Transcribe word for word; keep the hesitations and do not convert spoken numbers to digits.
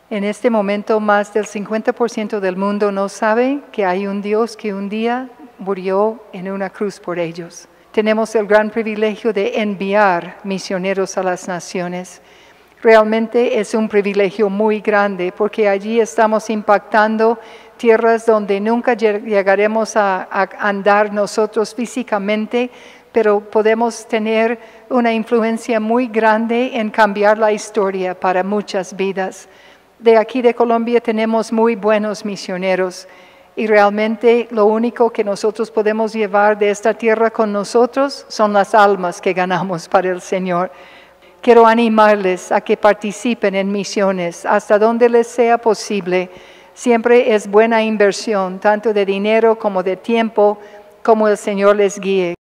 En este momento, más del cincuenta por ciento del mundo no sabe que hay un Dios que un día murió en una cruz por ellos. Tenemos el gran privilegio de enviar misioneros a las naciones. Realmente es un privilegio muy grande porque allí estamos impactando tierras donde nunca llegaremos a, a andar nosotros físicamente, pero podemos tener una influencia muy grande en cambiar la historia para muchas vidas. De aquí de Colombia tenemos muy buenos misioneros y realmente lo único que nosotros podemos llevar de esta tierra con nosotros son las almas que ganamos para el Señor. Quiero animarles a que participen en misiones hasta donde les sea posible. Siempre es buena inversión, tanto de dinero como de tiempo, como el Señor les guíe.